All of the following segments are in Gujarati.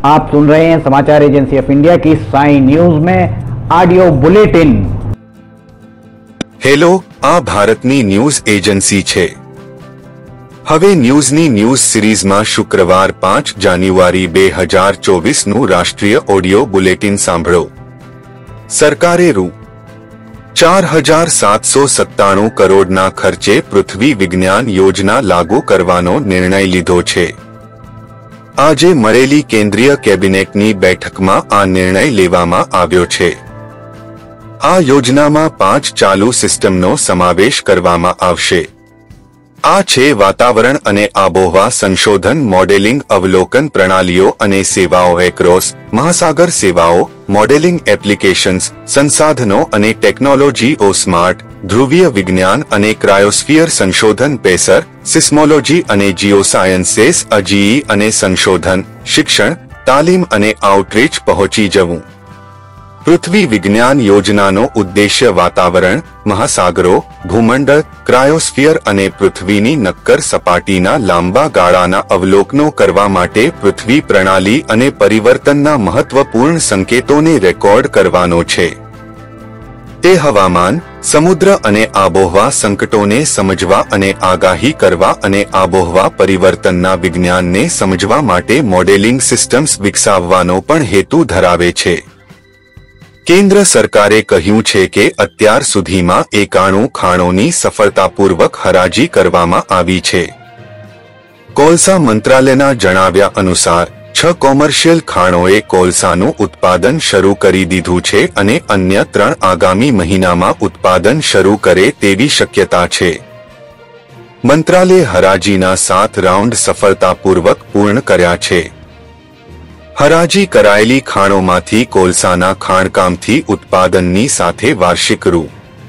आप सुन रहे हैं समाचार एजेंसी ऑफ इंडिया की साई न्यूज में ऑडियो बुलेटिन। हेलो, आ भारतनी न्यूज एजेंसी छे। हवे न्यूजनी न्यूज सीरीज में शुक्रवार 5 जान्युआरी 2024 નું રાષ્ટ્રીય ઓડિયો બુલેટિન સાંભળો। સરકારે રૂ 4797 કરોડના ખર્ચે પૃથ્વી વિજ્ઞાન યોજના લાગુ કરવાનો નિર્ણય લીધો છે। આજે મળેલી કેન્દ્રીય કેબિનેટની બેઠકમાં આ નિર્ણય લેવામાં આવ્યો છે। આ યોજનામાં 5 ચાલુ સિસ્ટમનો સમાવેશ કરવામાં આવશે। આ છે વાતાવરણ અને આબોહવા સંશોધન મોડેલિંગ અવલોકન પ્રણાલીઓ અને સેવાઓ એક્રોસ મહાસાગર સેવાઓ મોડેલિંગ એપ્લિકેશન્સ સંસાધનો અને ટેકનોલોજીઓ સ્માર્ટ ધ્રુવીય વિજ્ઞાન અને ક્રાયોસ્ફિયર સંશોધન પેસર સિસ્મોલોજી અને જીઓસાયન્सेस અજીઈ અને સંશોધન શિક્ષણ તાલીમ અને આઉટરીચ પહોંચી જવું। પૃથ્વી વિજ્ઞાન યોજનાનો ઉદ્દેશ્ય વાતાવરણ મહાસાગરો ભૂમંડળ ક્રાયોસ્ફિયર અને પૃથ્વીની નક્કર સપાટીના લાંબા ગાળાના અવલોકનો કરવા માટે પૃથ્વી પ્રણાલી અને પરિવર્તનના મહત્વપૂર્ણ સંકેતોને રેકોર્ડ કરવાનો છે। તે હવામાન સમુદ્ર અને આબોહવા સંકટોને સમજવા અને આગાહી કરવા અને આબોહવા પરિવર્તનના વિજ્ઞાનને સમજવા માટે મોડેલિંગ સિસ્ટમ્સ વિકસાવવાનો પણ હેતુ ધરાવે છે। કેન્દ્ર સરકારે કહ્યું છે કે અત્યાર સુધીમાં 91 ખાણોની સફળતાપૂર્વક હરાજી કરવામાં આવી છે। કોલસા મંત્રાલયના જણાવ્યા અનુસાર 6 કોમર્શિયલ ખાણોએ કોલસાનું ઉત્પાદન શરૂ કરી દીધું છે અને અન્ય 3 આગામી મહિનામાં ઉત્પાદન શરૂ કરે તેવી શક્યતા છે। મંત્રાલયે હરાજીના 7 રાઉન્ડ સફળતાપૂર્વક પૂર્ણ કર્યા છે। હરાજી કરાયેલી ખાણોમાંથી કોલસાના ખાણકામથી ઉત્પાદનની સાથે વાર્ષિક રૂ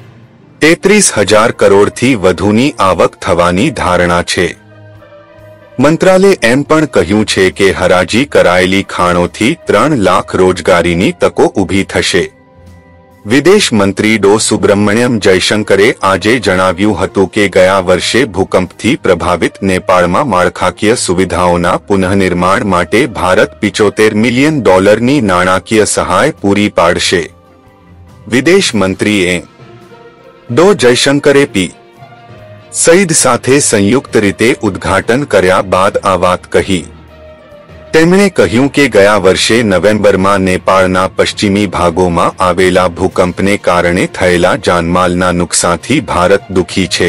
33,000 કરોડથી વધુની આવક થવાની ધારણા છે। મંત્રાલયે એમ પણ કહ્યું છે કે હરાજી કરાયેલી ખાણોથી 3 લાખ રોજગારીની તકો ઊભી થશે। વિદેશ મંત્રી ડો સુબ્રમણ્યમ જયશંકરે આજે જણાવ્યું હતું કે ગયા વર્ષે ભૂકંપથી પ્રભાવિત નેપાળમાં માળખાકીય સુવિધાઓના પુનઃનિર્માણ માટે ભારત $75 મિલિયન નાણાકીય સહાય પૂરી પાડશે। વિદેશ મંત્રીએ ડો જયશંકરે પી સઈદ સાથે સંયુક્ત રીતે ઉદ્ઘાટન કર્યા બાદ આ વાત કહી। તેમણે કહ્યું કે ગયા વર્ષે નવેમ્બરમાં નેપાળના પશ્ચિમી ભાગોમાં આવેલા ભૂકંપને કારણે થયેલા જાનમાલના નુકસાનથી ભારત દુઃખી છે।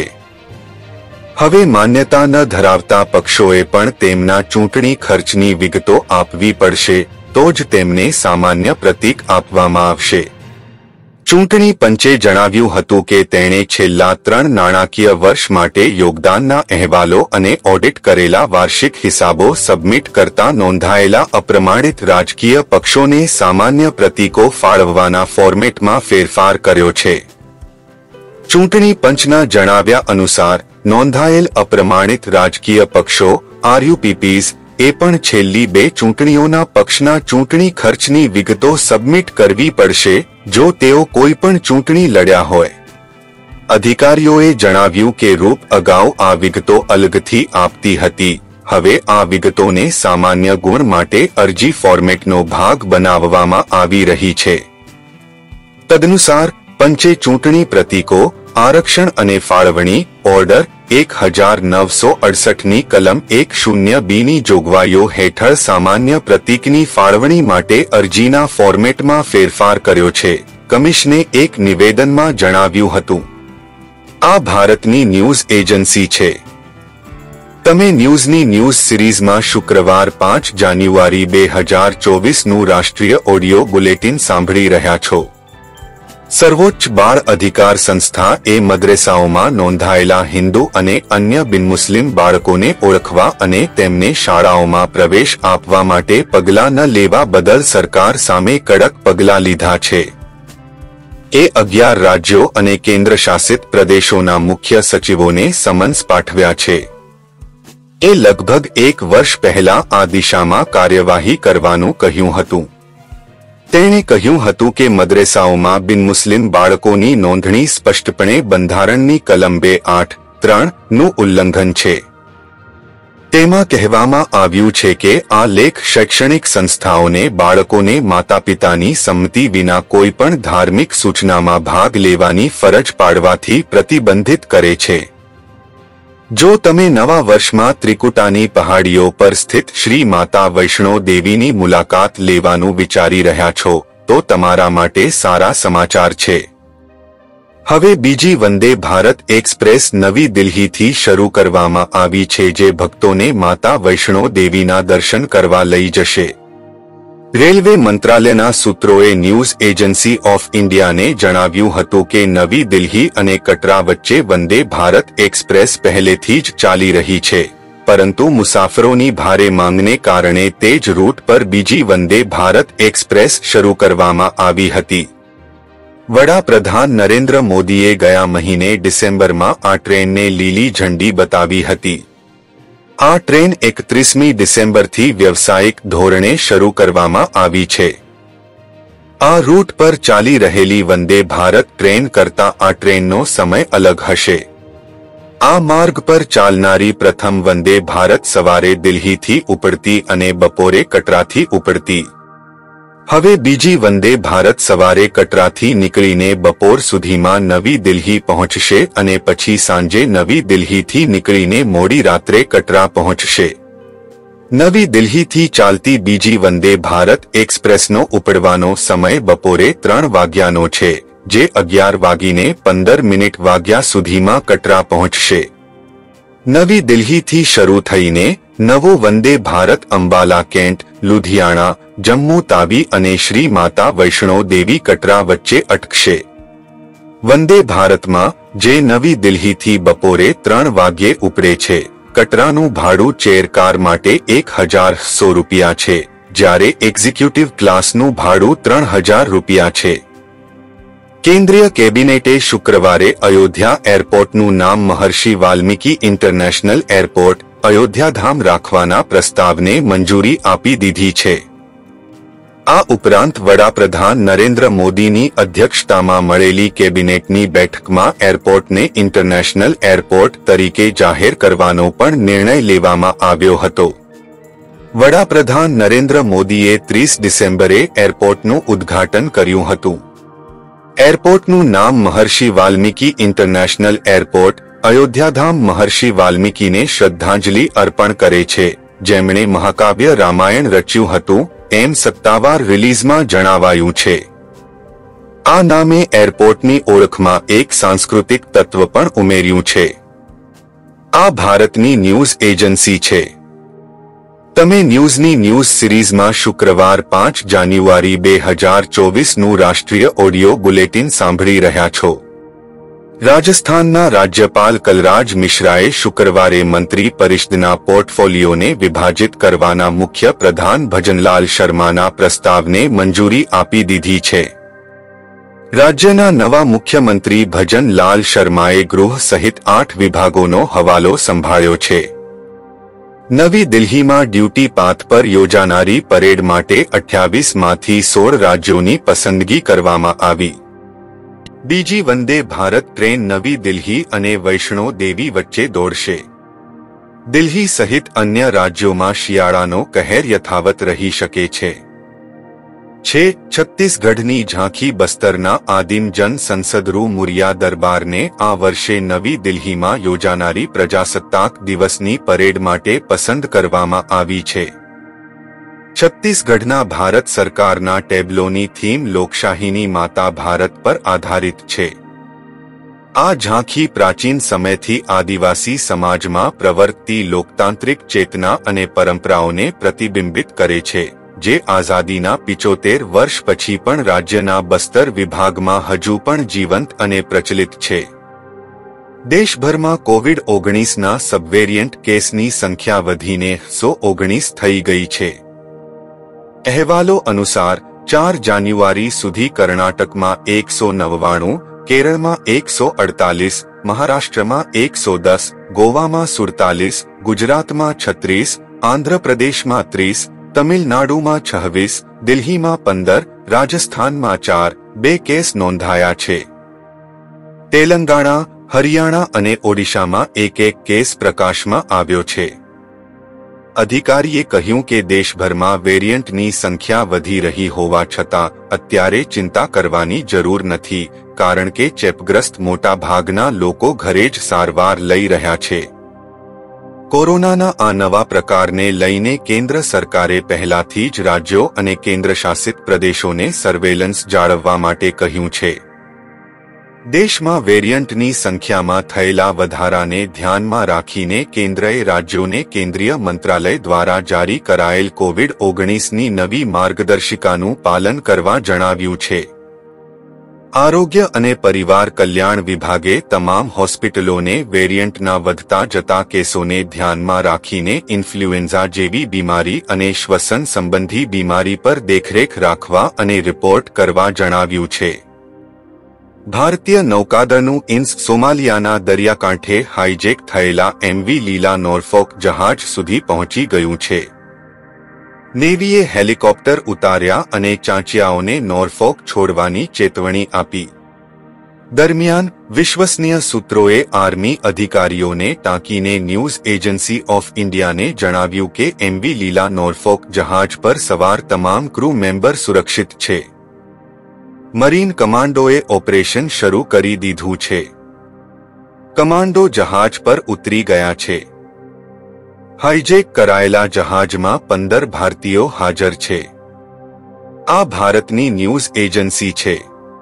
હવે માન્યતા ન ધરાવતા પક્ષોએ પણ તેમના ચૂંટણી ખર્ચની વિગતો આપવી પડશે તો જ તેમને સામાન્ય પ્રતીક આપવામાં આવશે। ચૂંટણી પંચે જણાવ્યું હતું કે તેણે છેલ્લા 3 નાણાકીય વર્ષ માટે યોગદાનના અહેવાલો અને ઓડિટ કરેલા વાર્ષિક હિસાબો સબમિટ કરતા નોંધાયેલા અપ્રમાણિત રાજકીય પક્ષોને સામાન્ય પ્રતીકો ફાળવવાના ફોર્મેટમાં ફેરફાર કર્યો છે। ચૂંટણી પંચના જણાવ્યા અનુસાર નોંધાયેલ અપ્રમાણિત રાજકીય પક્ષો આરયુપીપીઝ એ પણ છેલ્લી 2 ચૂંટણીઓના પક્ષના ચૂંટણી ખર્ચની વિગતો સબમિટ કરવી પડશે જો તેઓ કોઈ પણ ચૂંટણી લડ્યા હોય। અધિકારીઓએ જણાવ્યું કે રૂપ અગાઉ આ વિગતો અલગથી આપતી હતી, હવે આ વિગતોને સામાન્ય ગુણ માટે અરજી ફોર્મેટનો ભાગ બનાવવામાં આવી રહી છે। તદનુસાર પંચે ચૂંટણી પ્રતીકો આરક્ષણ અને ફાળવણી ઓર્ડર 1968ની કલમ 10B ની જોગવાઈઓ હેઠળ સામાન્ય પ્રતીકની ફાળવણી માટે અરજીના ફોર્મેટમાં ફેરફાર કર્યો છે। કમિશને એક નિવેદનમાં જણાવ્યું હતું। આ ભારતની ન્યૂઝ એજન્સી છે। તમે ન્યૂઝની ન્યૂઝ સિરીઝમાં શુક્રવાર 5 જાન્યુઆરી 2024 નું રાષ્ટ્રીય ઓડિયો બુલેટિન સાંભળી રહ્યા છો। સર્વોચ્ચ બાળ અધિકાર સંસ્થા એ મદ્રેસાઓમાં નોંધાયેલા હિન્દુ અને અન્ય બિનમુસ્લિમ બાળકોને ઓળખવા અને તેમને શાળાઓમાં પ્રવેશ આપવા માટે પગલાં ન લેવા બદલ સરકાર સામે કડક પગલાં લીધા છે। એ 11 રાજ્યો અને કેન્દ્રશાસિત પ્રદેશોના મુખ્ય સચિવોને સમન્સ પાઠવ્યા છે। એ લગભગ 1 વર્ષ પહેલા આ દિશામાં કાર્યવાહી કરવાનું કહ્યું હતું। તેણે કહ્યું હતું કે મદ્રેસાઓમાં બિનમુસ્લિમ બાળકોની નોંધણી સ્પષ્ટપણે બંધારણની કલમ 283 નું ઉલ્લંઘન છે। તેમાં કહેવામાં આવ્યું છે કે આ લેખ શૈક્ષણિક સંસ્થાઓને બાળકોને માતાપિતાની સંમતિ વિના કોઈપણ ધાર્મિક સૂચનામાં ભાગ લેવાની ફરજ પાડવાથી પ્રતિબંધિત કરે છે. જો તમે નવા વર્ષમાં ત્રિકુટાની પહાડીઓ પર સ્થિત શ્રી માતા વૈષ્ણો દેવીની મુલાકાત લેવાનું વિચારી રહ્યા છો તો તમારા માટે સારા સમાચાર છે. હવે બીજી વંદે ભારત એક્સપ્રેસ નવી દિલ્હીથી શરૂ કરવામાં આવી છે, જે ભક્તોને માતા વૈષ્ણો દેવીના દર્શન કરવા લઈ જશે. રેલવે મંત્રાલયના સૂત્રોએ ન્યૂઝ એજન્સી ઓફ ઇન્ડિયાને જણાવ્યું હતું કે નવી દિલ્હી અને કટરા વચ્ચે વંદે ભારત એક્સપ્રેસ પહેલેથી જ ચાલી રહી છે, પરંતુ મુસાફરોની ભારે માંગને કારણે તે જ રૂટ પર બીજી વંદે ભારત એક્સપ્રેસ શરૂ કરવામાં આવી હતી. વડાપ્રધાન નરેન્દ્ર મોદીએ ગયા મહિને ડિસેમ્બરમાં આ ટ્રેનને લીલી ઝંડી બતાવી હતી. આ ટ્રેન 31મી ડિસેમ્બરથી વ્યવસાયિક ધોરણે શરૂ કરવામાં આવી છે. આ રૂટ પર ચાલી રહેલી વંદે ભારત ટ્રેન કરતાં આ ટ્રેનનો સમય અલગ હશે. આ માર્ગ પર ચાલનારી પ્રથમ વંદે ભારત સવારે દિલ્હીથી ઉપડતી અને બપોરે કટરાથી ઉપડતી. હવે બીજી વંદે ભારત સવારે કટરાથી નીકળીને બપોર સુધીમાં નવી દિલ્હી પહોંચશે અને પછી સાંજે નવી દિલ્હીથી નીકળીને મોડી રાત્રે કટરા પહોંચશે. નવી દિલ્હીથી ચાલતી બીજી વંદે ભારત એક્સપ્રેસનો ઉપડવાનો સમય બપોરે 3 વાગ્યાનો છે, જે 11:15 વાગ્યા સુધીમાં કટરા પહોંચશે. નવી દિલ્હીથી શરૂ થઈને નવો વંદે ભારત અંબાલા કેન્ટ, લુધિયાણા, જમ્મુ તાવી અને શ્રી માતા વૈષ્ણો દેવી કટરા વચ્ચે અટકશે. વંદે ભારતમાં જે નવી દિલ્હીથી બપોરે 3 વાગ્યે ઉપડે છે, કટરાનું ભાડું ચેર કાર માટે 1,100 રૂપિયા છે, જ્યારે એક્ઝિક્યુટિવ ક્લાસનું ભાડું 3,000 રૂપિયા છે. કેન્દ્રીય કેબિનેટે શુક્રવારે અયોધ્યા એરપોર્ટનું નામ મહર્ષિ વાલ્મીકી ઇન્ટરનેશનલ એરપોર્ટ અયોધ્યાધામ રાખવાના પ્રસ્તાવને મંજૂરી આપી દીધી છે. આ ઉપરાંત વડાપ્રધાન નરેન્દ્ર મોદીની અધ્યક્ષતામાં મળેલી કેબિનેટની બેઠકમાં એરપોર્ટને ઇન્ટરનેશનલ એરપોર્ટ તરીકે જાહેર કરવાનો પણ નિર્ણય લેવામાં આવ્યો હતો. વડાપ્રધાન નરેન્દ્ર મોદીએ 30 ડિસેમ્બરે એરપોર્ટનું ઉદ્ઘાટન કર્યું હતું. એરપોર્ટનું નામ મહર્ષિ વાલ્મીકી ઇન્ટરનેશનલ એરપોર્ટ અયોધ્યાધામ મહર્ષિ વાલ્મીકીને શ્રદ્ધાંજલિ અર્પણ કરે છે, જેમણે મહાકાવ્ય રામાયણ રચ્યું હતું, એમ સત્તાવાર રિલીઝમાં જણાવાયું છે. આ નામે એરપોર્ટની ઓળખમાં એક સાંસ્કૃતિક તત્વ પણ ઉમેર્યું છે. આ ભારતની ન્યૂઝ એજન્સી છે. તમે ન્યૂઝની ન્યૂઝ સિરીઝમાં શુક્રવાર 5 જાન્યુઆરી 2024નું રાષ્ટ્રીય ઓડિયો બુલેટિન સાંભળી રહ્યા છો. રાજસ્થાનના રાજ્યપાલ કલરાજ મિશ્રાએ શુક્રવારે મંત્રી પરિષદના પોર્ટફોલિયોને વિભાજિત કરવાના મુખ્ય પ્રધાન ભજનલાલ શર્માના પ્રસ્તાવને મંજૂરી આપી દીધી છે. રાજ્યના નવા મુખ્યમંત્રી ભજનલાલ શર્માએ ગૃહ સહિત 8 વિભાગોનો હવાલો સંભાળ્યો છે. નવી દિલ્હીમાં ડ્યુટી પાથ પર યોજાનારી પરેડ માટે 28માંથી 16 રાજ્યોની પસંદગી કરવામાં આવી. બીજી વંદે ભારત ટ્રેન નવી દિલ્હી અને વૈષ્ણો દેવી વચ્ચે દોડશે. દિલ્હી સહિત અન્ય રાજ્યોમાં શિયાળાનો કહેર યથાવત રહી શકે છે. છત્તીસગઢની ઝાંખી બસ્તરના આદિમ જન સંસદરૂ મુરિયા દરબારને આ વર્ષે નવી દિલ્હીમાં યોજાનારી પ્રજાસત્તાક દિવસની પરેડ માટે પસંદ કરવામાં આવી છે. છત્તીસગઢના ભારત સરકારના ટેબ્લોની થીમ લોકશાહીની માતા ભારત પર આધારિત છે. આ ઝાંખી પ્રાચીન સમયથી આદિવાસી સમાજમાં પ્રવર્તતી લોકતાંત્રિક ચેતના અને પરંપરાઓને પ્રતિબિંબિત કરે છે, જે આઝાદીના 75 વર્ષ પછી પણ રાજ્યના બસ્તર વિભાગમાં હજુ પણ જીવંત અને પ્રચલિત છે. દેશભરમાં કોવિડ-19ના સબવેરિયન્ટ કેસની સંખ્યા વધીને 119 થઈ ગઈ છે. અહેવાલો અનુસાર 4 જાન્યુઆરી સુધી કર્ણાટકમાં 199, કેરળમાં 148, મહારાષ્ટ્રમાં 110, ગોવામાં 47, ગુજરાતમાં 36, આંધ્રપ્રદેશમાં 30, તમિલનાડુમાં 26, દિલ્હીમાં 15, રાજસ્થાનમાં 4, 2 કેસ નોંધાયા છે. તેલંગાણા, હરિયાણા અને ઓડિશામાં 1 કેસ પ્રકાશમાં આવ્યો છે. અધિકારીએ કહ્યું કે દેશભરમાં વેરિયન્ટની સંખ્યા વધી રહી હોવા છતાં અત્યારે ચિંતા કરવાની જરૂર નથી, કારણ કે ચેપગ્રસ્ત મોટા ભાગના લોકો ઘરે જ સારવાર લઈ રહ્યા છે. કોરોનાના આ નવા પ્રકારને લઈને કેન્દ્ર સરકારે પહેલાથી જ રાજ્યો અને કેન્દ્રશાસિત પ્રદેશોને સર્વેલન્સ જાળવવા માટે કહ્યું છે. દેશમાં વેરિયન્ટની સંખ્યામાં થયેલા વધારાને ધ્યાનમાં રાખીને કેન્દ્રએ રાજ્યોને કેન્દ્રીય મંત્રાલય દ્વારા જારી કરાયેલ કોવિડ-19ની નવી માર્ગદર્શિકાનું પાલન કરવા જણાવ્યું છે. આરોગ્ય અને પરિવાર કલ્યાણ વિભાગે તમામ હોસ્પિટલોને વેરિયન્ટના વધતા જતા કેસોને ધ્યાનમાં રાખીને ઇન્ફ્લુએન્ઝા જેવી બીમારી અને શ્વસન સંબંધી બીમારી પર દેખરેખ રાખવા અને રિપોર્ટ કરવા જણાવ્યું છે. ભારતીય નૌકાદળનું ઇન્સ સોમાલિયાના દરિયાકાંઠે હાઇજેક થયેલા એમવી લીલા નોર્ફોક જહાજ સુધી પહોંચી ગયું છે. નેવીએ હેલિકોપ્ટર ઉતાર્યા અને ચાંચિયાઓને નોર્ફોક છોડવાની ચેતવણી આપી. દરમિયાન વિશ્વસનીય સૂત્રોએ આર્મી અધિકારીઓને ટાંકીને ન્યૂઝ એજન્સી ઓફ ઇન્ડિયાને જણાવ્યું કે એમવી લીલા નોર્ફોક જહાજ પર સવાર તમામ ક્રૂ મેમ્બર સુરક્ષિત છે. મરીન કમાન્ડોએ ઓપરેશન શરૂ કરી દીધું છે. કમાન્ડો જહાજ પર ઉતરી ગયા છે. હાઇજેક કરાયેલા જહાજમાં 15 ભારતીયો હાજર છે. આ ભારતની ન્યૂઝ એજન્સી છે.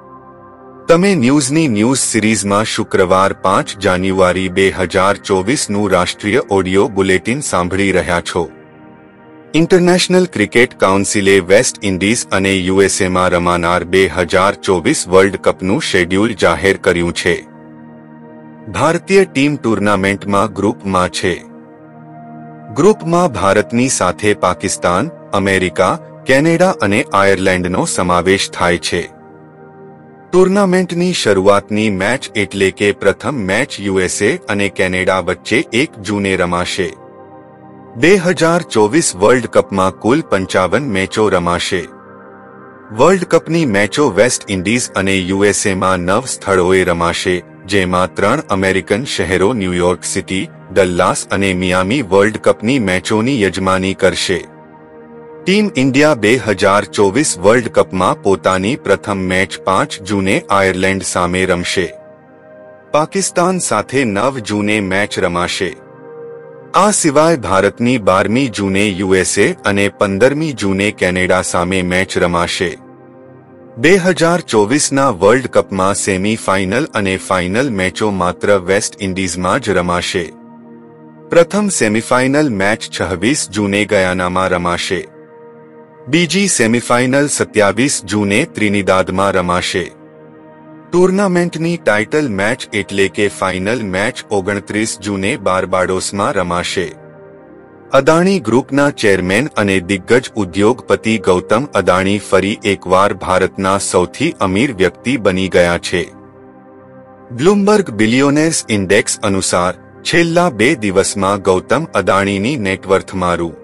તમે ન્યૂઝની ન્યૂઝ સિરીઝમાં શુક્રવાર 5 જાન્યુઆરી 2024નું રાષ્ટ્રીય ઓડિયો બુલેટિન સાંભળી રહ્યા છો. ઇન્ટરનેશનલ ક્રિકેટ કાઉન્સિલે વેસ્ટ ઇન્ડીઝ અને યુએસએમાં રમાનાર 2024 વર્લ્ડ કપનું શેડ્યુલ જાહેર કર્યું છે. ભારતીય ટીમ ટુર્નામેન્ટમાં ગ્રુપમાં છે. ગ્રુપમાં ભારતની સાથે પાકિસ્તાન, અમેરિકા, કેનેડા અને આયર્લેન્ડનો સમાવેશ થાય છે. ટુર્નામેન્ટની શરૂઆતની મેચ એટલે કે પ્રથમ મેચ યુએસએ અને કેનેડા વચ્ચે 1 જૂને રમાશે. 2024 વર્લ્ડ કપમાં કુલ 55 મેચો રમાશે. વર્લ્ડ કપની મેચો વેસ્ટ ઇન્ડીઝ અને યુએસએમાં 9 સ્થળોએ રમાશે, જેમાં 3 અમેરિકન શહેરો ન્યૂયોર્ક સિટી, ડલ્લાસ અને મિયામી વર્લ્ડ કપની મેચોની યજમાની કરશે. ટીમ ઇન્ડિયા 2024 વર્લ્ડ કપમાં પોતાની પ્રથમ મેચ 5 જૂને આયર્લેન્ડ સામે રમશે. પાકિસ્તાન સાથે 9 જૂને મેચ રમાશે. આ સિવાય ભારતની 12મી જૂને યુએસએ અને 15મી જૂને કેનેડા સામે મેચ રમાશે. 2024ના વર્લ્ડ કપમાં સેમી ફાઇનલ અને ફાઇનલ મેચો માત્ર વેસ્ટ ઇન્ડીઝમાં જ રમાશે. પ્રથમ સેમીફાઇનલ મેચ 26 જૂને ગયાનામાં રમાશે. બીજી સેમીફાઇનલ 27 જૂને ત્રિનિદાદમાં રમાશે. ટુર્નામેન્ટની ટાઇટલ મેચ એટલે કે ફાઇનલ મેચ 29 જૂને બારબાડોસમાં રમાશે. અદાણી ગ્રુપના ચેરમેન અને દિગ્ગજ ઉદ્યોગપતિ ગૌતમ અદાણી ફરી એકવાર ભારતના સૌથી અમીર વ્યક્તિ બની ગયા છે. બ્લૂમબર્ગ બિલિયોનેર્સ ઇન્ડેક્સ અનુસાર છેલ્લા 2 દિવસમાં ગૌતમ અદાણીની નેટવર્થમાં રૂ.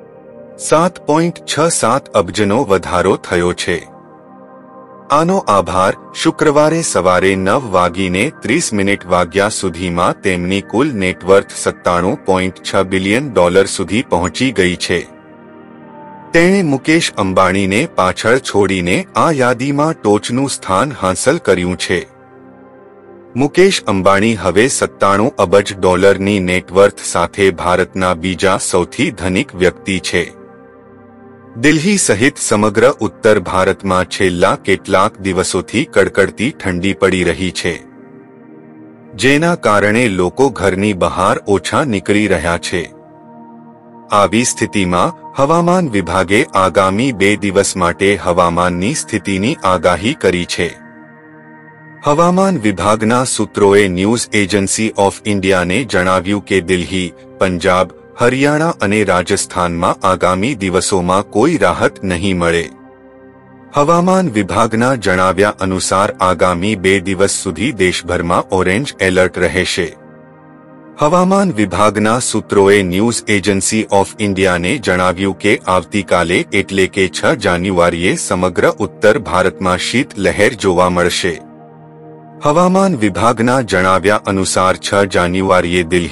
7.67 અબજનો વધારો થયો છે. આનો આભાર શુક્રવારે સવારે 9:30 વાગ્યા સુધીમાં તેમની કુલ નેટવર્થ $97.6 બિલિયન સુધી પહોંચી ગઈ છે. તેણે મુકેશ અંબાણીને પાછળ છોડીને આ યાદીમાં ટોચનું સ્થાન હાંસલ કર્યું છે. મુકેશ અંબાણી હવે $97 અબજની નેટવર્થ સાથે ભારતના બીજા સૌથી ધનિક વ્યક્તિ છે. દિલ્હી સહિત સમગ્ર ઉત્તર ભારતમાં છેલ્લા કેટલાક દિવસોથી કડકડતી ઠંડી પડી રહી છે, જેના કારણે લોકો ઘરની બહાર ઓછા નીકળી રહ્યા છે. આવી સ્થિતિમાં હવામાન વિભાગે આગામી 2 દિવસ માટે હવામાનની સ્થિતિની આગાહી કરી છે. હવામાન વિભાગના સૂત્રોએ ન્યૂઝ એજન્સી ઓફ ઇન્ડિયાને જણાવ્યું કે દિલ્હી, પંજાબ, હરિયાણા અને રાજસ્થાનમાં આગામી દિવસોમાં કોઈ રાહત નહીં મળે. હવામાન વિભાગના જણાવ્યા અનુસાર આગામી 2 દિવસ સુધી દેશભરમાં ઓરેન્જ એલર્ટ રહેશે. હવામાન વિભાગના સૂત્રોએ ન્યૂઝ એજન્સી ઓફ ઇન્ડિયાને જણાવ્યું કે આવતીકાલે એટલે કે 6 જાન્યુઆરીએ સમગ્ર ઉત્તર ભારતમાં શીત લહેર જોવા મળશે. હવામાન વિભાગના જણાવ્યા અનુસાર 6 જાન્યુઆરીએ દિલ્હી,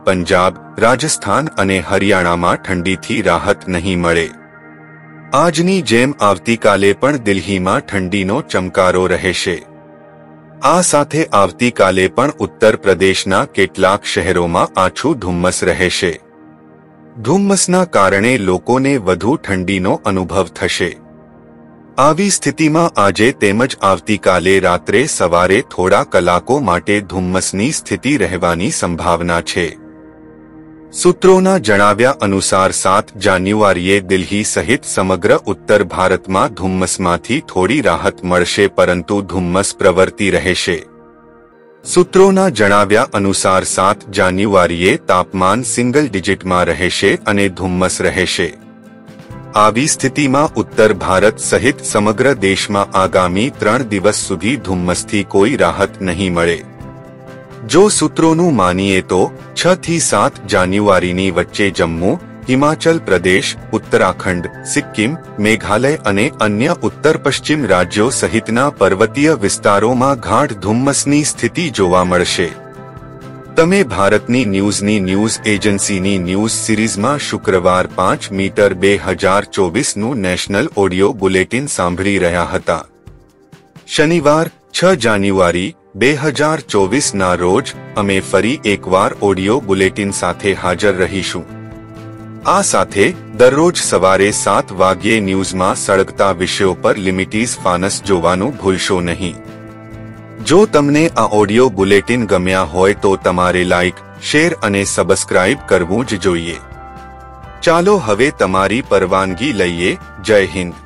પંજાબ, રાજસ્થાન અને હરિયાણામાં ઠંડીથી રાહત નહીં મળે. આજની જેમ આવતીકાલે પણ દિલ્હીમાં ઠંડીનો ચમકારો રહેશે. આ સાથે આવતીકાલે પણ ઉત્તર પ્રદેશના કેટલાક શહેરોમાં આછું ધુમ્મસ રહેશે. ધુમ્મસના કારણે લોકોને વધુ ઠંડીનો અનુભવ થશે. આવી સ્થિતિમાં આજે તેમજ આવતીકાલે રાત્રે સવારે થોડા કલાકો માટે ધુમ્મસની સ્થિતિ રહેવાની સંભાવના છે. સૂત્રોના જણાવ્યા અનુસાર 7 જાન્યુઆરીએ દિલ્હી સહિત સમગ્ર ઉત્તર ભારતમાં ધુમ્મસમાંથી થોડી રાહત મળશે, પરંતુ ધુમ્મસ પ્રવર્તી રહેશે. સૂત્રોના જણાવ્યા અનુસાર 7 જાન્યુઆરીએ તાપમાન સિંગલ ડિજિટમાં રહેશે અને ધુમ્મસ રહેશે. આવી સ્થિતિમાં ઉત્તર ભારત સહિત સમગ્ર દેશમાં આગામી 3 દિવસ સુધી ધુમ્મસથી કોઈ રાહત નહીં મળે. જો સૂત્રોનું માનીએ તો 6 થી 7 જાન્યુઆરીની વચ્ચે જમ્મુ, હિમાચલ પ્રદેશ, ઉત્તરાખંડ, સિક્કિમ, મેઘાલય અને અન્ય ઉત્તર પશ્ચિમ રાજ્યો સહિતના પર્વતીય વિસ્તારોમાં ગાઢ ધુમ્મસની સ્થિતિ જોવા મળશે. તમે ભારતની ન્યૂઝની ન્યૂઝ એજન્સીની ન્યૂઝ સિરીઝમાં શુક્રવાર 5 મીટર 2024નું નેશનલ ઓડિયો બુલેટિન સાંભળી રહ્યા હતા. શનિવાર 6 જાન્યુઆરી 2024ના રોજ અમે ફરી એકવાર ઓડિયો બુલેટિન સાથે હાજર રહીશું. આ સાથે દરરોજ સવારે 7 વાગ્યે ન્યૂઝમાં સળગતા વિષયો પર લિમિટીઝ ફાનસ જોવાનું ભૂલશો નહીં. જો તમને આ ઓડિયો બુલેટિન ગમ્યા હોય તો તમારે લાઇક, શેર અને સબસ્ક્રાઇબ કરવું જ જોઈએ. ચાલો હવે તમારી પરવાનગી લઈએ. જય હિન્દ.